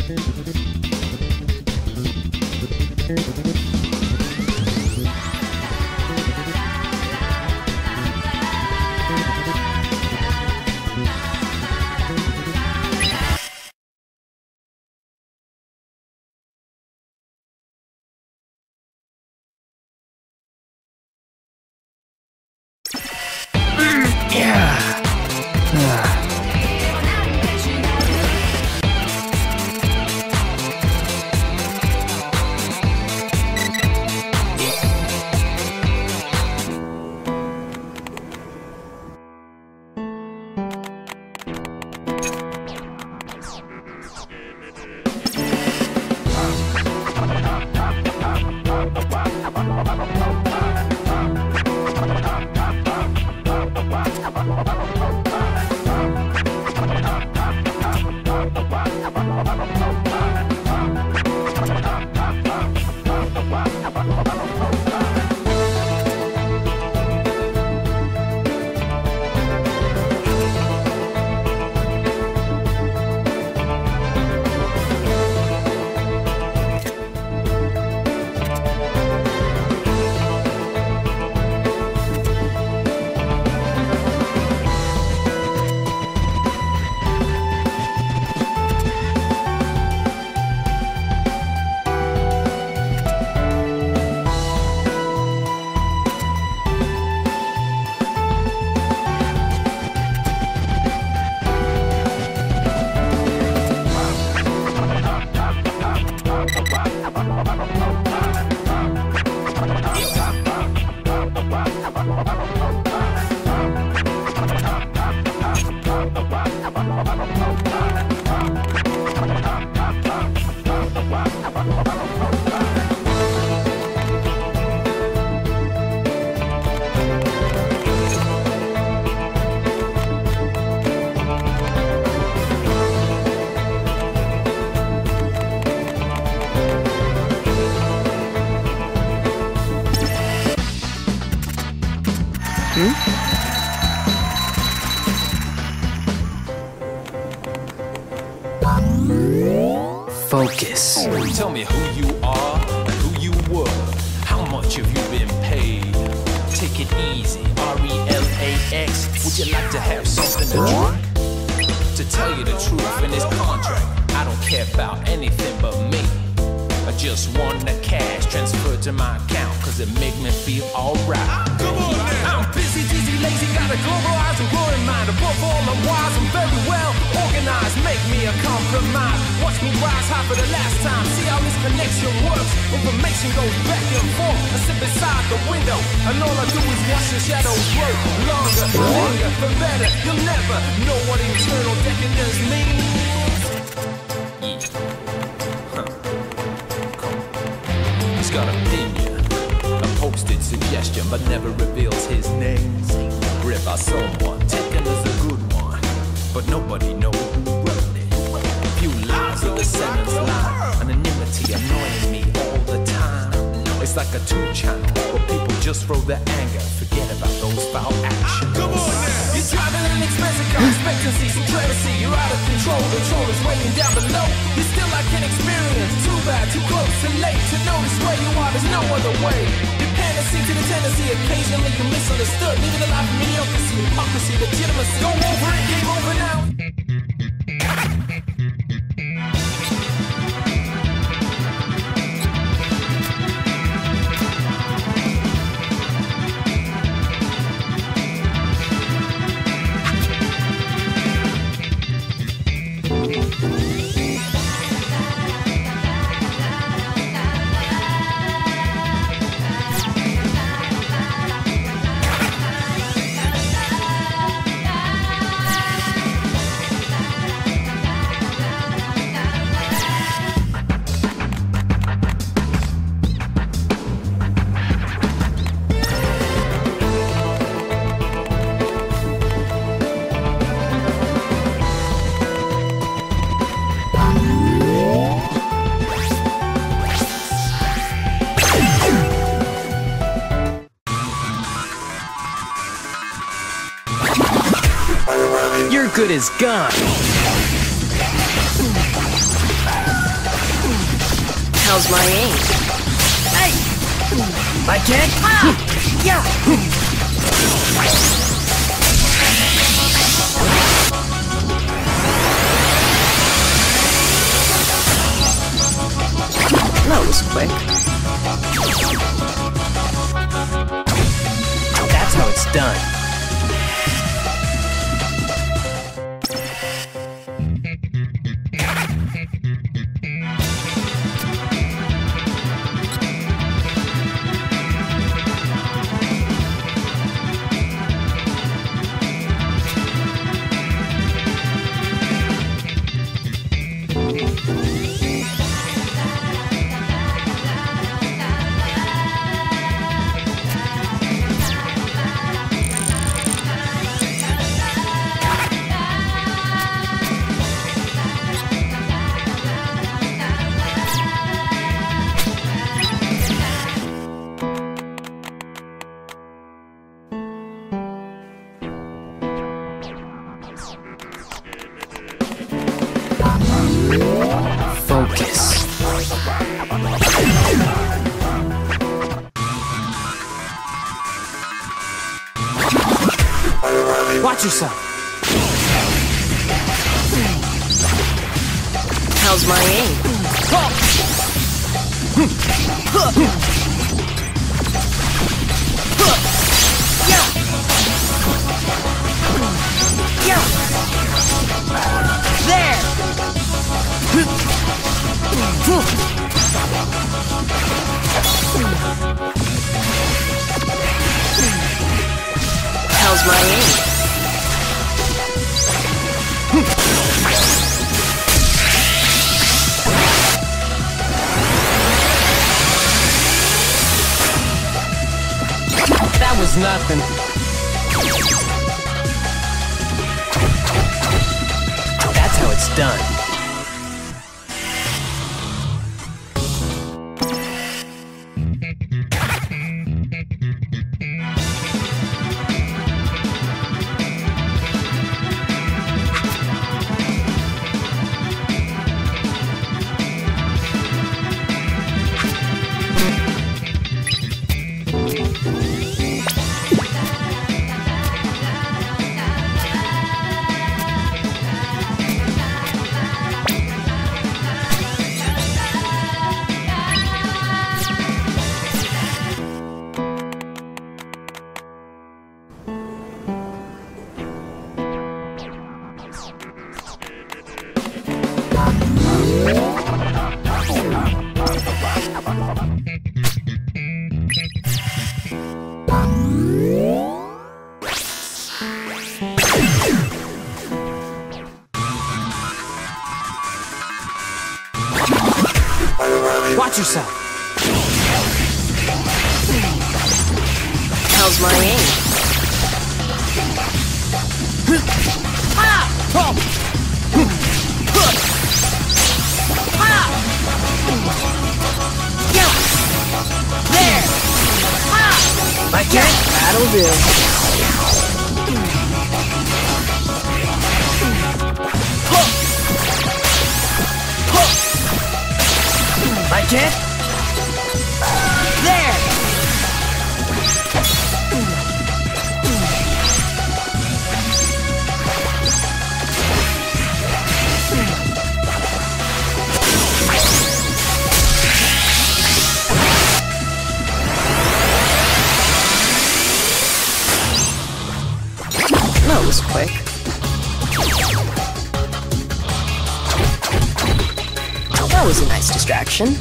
Focus. Tell me who you are and who you were. How much have you been paid? Take it easy, R-E-L-A-X. Would you like to have something to drink? To tell you the truth, in this contract, I don't care about anything but me. I just want the cash transferred to my account, cause it make me feel alright. Come on now! I'm busy, dizzy, lazy, got a globalized and growing mind. Above all, I'm wise, I'm very well organized. Make me a compromise. Watch me rise high for the last time. See how this connection works. Information goes back and forth. I sit beside the window, and all I do is watch the shadows grow. Longer, longer, for better. You'll never know what eternal decadence means. He's got opinion, a posted suggestion, but never reveals his name. Read by someone, taken as a good one, but nobody knows who wrote it. Few lines of the sentence line, anonymity annoying me all the time. It's like a two-channel where people just throw their anger, forget about those foul actions. Come on now! You're driving an expensive car, expectancy, some clemency. You're out of control, the troll is waiting down below. You still like an experience, too bad, too close, too late to notice where you are, there's no other way. Dependency to the tendency, occasionally you're misunderstood. Living a life of mediocrity, hypocrisy, legitimacy. Go over it, game over now. You're good as gone. How's my aim? Hey! I can't? Yeah! That was quick. That's how it's done. Focus. Watch yourself. How's my aim? There! How's my aim? That was nothing. That's how it's done. Watch yourself. How's my aim? There! I can't. That'll do. I can't. There! That was quick. That was a nice distraction.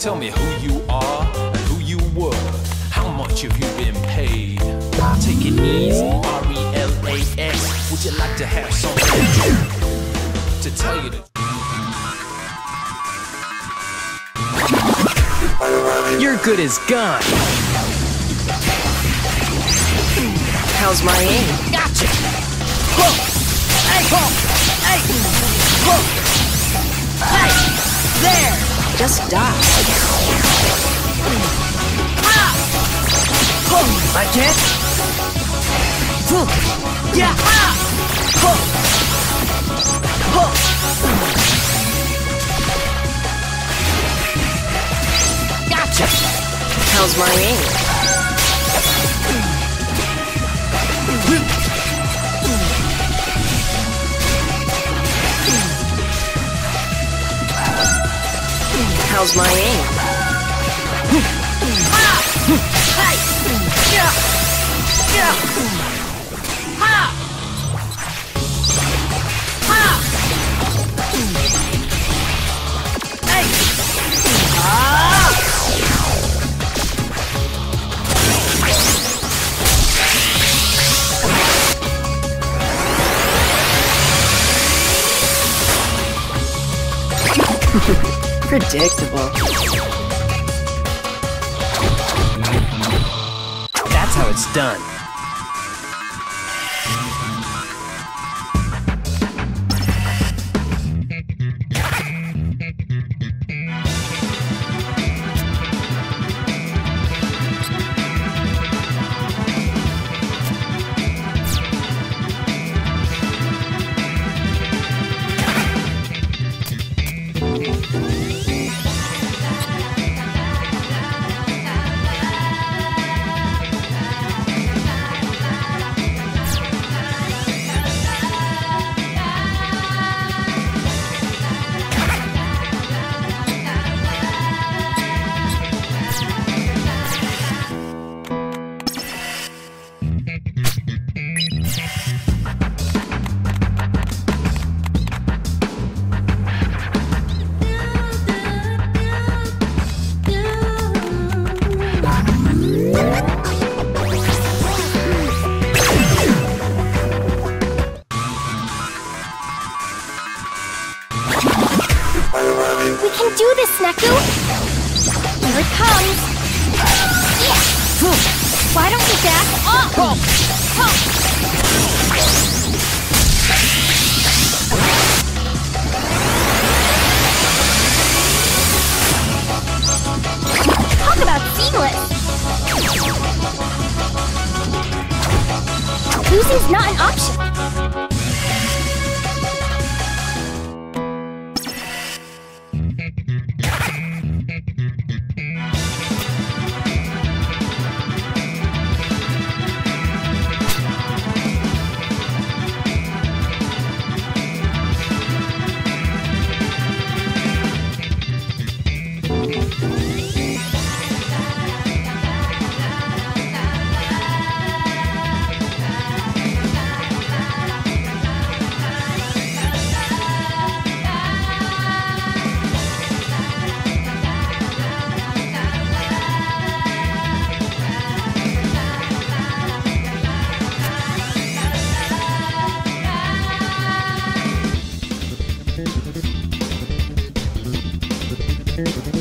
Tell me who you are and who you were. How much have you been paid? Take it easy, RELAX. Would you like to have something to drink? To tell you the You're good as gone. How's my aim? Gotcha. Whoa. Hey. Whoa. Hey. Whoa. Hey. There. Just die. Ah. Whoa. I can't. Whoa. Yeah. Ah. Whoa. Whoa. Gotcha. How's my aim? How's my aim? Ah! Hey! Yeah! Yeah! Ha! Ha! Hey! Ah! Predictable. That's how it's done. We can do this, Neku! Here it comes! Yeah. Why don't we back up? Talk about seamless! Losing's not an option! Thank you.